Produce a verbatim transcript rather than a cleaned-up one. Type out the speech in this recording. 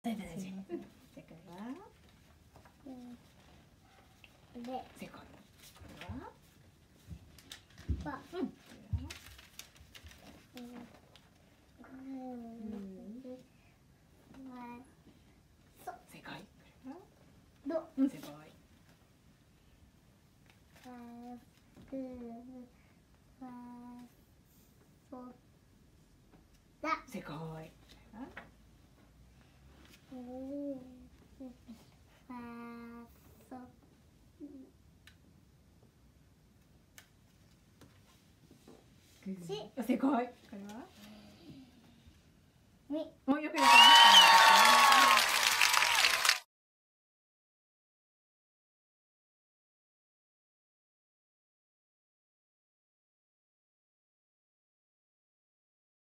大丈夫。正解は。 で、 正解。これは。 ば、 うん。正解。これは。 ど、 うん、正解。 ファ、グー、ファ、ソ、ラ。 正解。これは。 ファ、ソ、し。 正解。これは。 み。 はい。